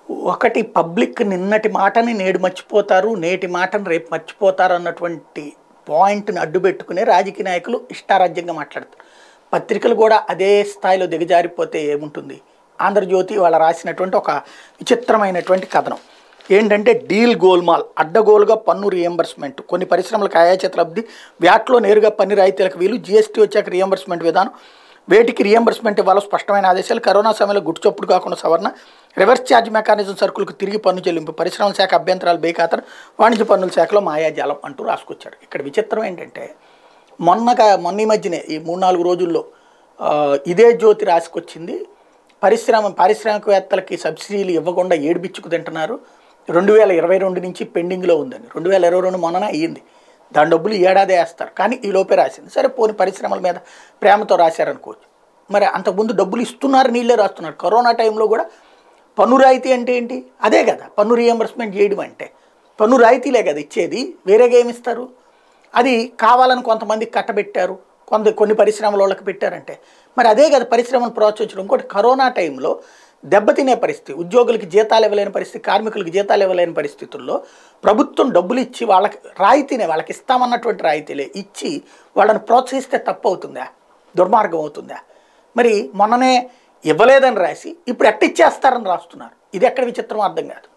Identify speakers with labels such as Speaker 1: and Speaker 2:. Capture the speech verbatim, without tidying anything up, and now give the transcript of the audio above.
Speaker 1: ఒకటి పబ్లిక్ నిన్నటి మాటని నేడు మర్చిపోతారు, నేటి మాటని రేపు మర్చిపోతారు అన్నటువంటి పాయింట్ని అడ్డుపెట్టుకునే రాజకీయ నాయకులు ఇష్టారాజ్యంగా మాట్లాడతారు. పత్రికలు కూడా అదే స్థాయిలో దిగజారిపోతే ఏముంటుంది? ఆంధ్రజ్యోతి వాళ్ళ రాసినటువంటి ఒక విచిత్రమైనటువంటి కథనం ఏంటంటే, డీల్ గోల్మాల్, అడ్డగోలుగా పన్ను రియంబర్స్మెంట్, కొన్ని పరిశ్రమలకు ఆయాచేత లబ్ధి, వ్యాట్లో నేరుగా పన్ను రాయితీలకు వీలు, జీఎస్టీ వచ్చాక రియంబర్స్మెంట్ విధానం, వేటికి రియంబర్స్మెంట్ ఇవ్వాలో స్పష్టమైన ఆదేశాలు, కరోనా సమయంలో గుట్టుచప్పుడు కాకుండా సవరణ, రివర్స్ ఛార్జ్ మెకానిజం, సరుకులకు తిరిగి పన్ను చెల్లింపు, పరిశ్రమల శాఖ అభ్యంతరాలు బేఖాతరు, వాణిజ్య పన్నుల శాఖలో మాయాజాలం అంటూ రాసుకొచ్చాడు. ఇక్కడ విచిత్రం ఏంటంటే, మొన్నగా మొన్న ఈ మధ్యనే ఈ మూడు నాలుగు రోజుల్లో ఇదే జ్యోతి రాసుకొచ్చింది, పరిశ్రమ పారిశ్రామికవేత్తలకి సబ్సిడీలు ఇవ్వకుండా ఏడిపిచ్చుకు తింటున్నారు, రెండు వేల ఇరవై రెండు నుంచి పెండింగ్లో ఉందని. రెండు వేల ఇరవై రెండు మొన్ననే అయ్యింది, దాని డబ్బులు ఈ ఏడాదే వేస్తారు, కానీ ఈ లోపే రాసింది. సరే పోని పరిశ్రమల మీద ప్రేమతో రాశారనుకోవచ్చు. మరి అంతకుముందు డబ్బులు ఇస్తున్నారు, నీళ్ళే రాస్తున్నారు. కరోనా టైంలో కూడా పన్ను రాయితీ అంటే ఏంటి? అదే కదా పన్ను రియంబర్స్మెంట్ చేయడం అంటే. పన్ను రాయితీలే కదా ఇచ్చేది, వేరేగా ఏమి ఇస్తారు? అది కావాలని కొంతమందికి కట్టబెట్టారు, కొంత కొన్ని పరిశ్రమల వాళ్ళకి పెట్టారంటే మరి అదే కదా పరిశ్రమను ప్రోత్సహించడం. ఇంకోటి, కరోనా టైంలో దెబ్బతినే పరిస్థితి, ఉద్యోగులకి జీతాలు ఇవ్వలేని పరిస్థితి, కార్మికులకి జీతాలు ఇవ్వలేని పరిస్థితుల్లో ప్రభుత్వం డబ్బులు ఇచ్చి వాళ్ళకి రాయితీనే, వాళ్ళకి ఇస్తామన్నటువంటి రాయితీలే ఇచ్చి వాళ్ళని ప్రోత్సహిస్తే తప్పు అవుతుందా? దుర్మార్గం అవుతుందా? మరి మొన్ననే ఇవ్వలేదని రాసి ఇప్పుడు ఎట్టిచ్చేస్తారని రాస్తున్నారు. ఇది ఎక్కడ విచిత్రం అర్థం కాదు.